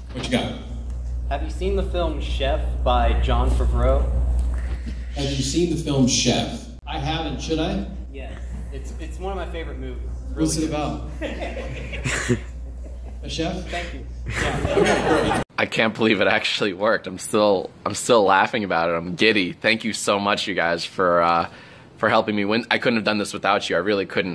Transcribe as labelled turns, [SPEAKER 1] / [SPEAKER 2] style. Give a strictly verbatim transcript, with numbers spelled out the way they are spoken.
[SPEAKER 1] What you got?
[SPEAKER 2] Have you seen the film Chef by Jon Favreau?
[SPEAKER 1] Have you seen the film Chef? I haven't. Should I?
[SPEAKER 2] Yes. It's it's one of my favorite movies. Really
[SPEAKER 1] What's it
[SPEAKER 2] good.
[SPEAKER 1] about? A chef?
[SPEAKER 2] Thank you.
[SPEAKER 1] Yeah. Okay, great.
[SPEAKER 3] I can't believe it actually worked. I'm still I'm still laughing about it. I'm giddy. Thank you so much, you guys, for uh, for helping me win. I couldn't have done this without you. I really couldn't.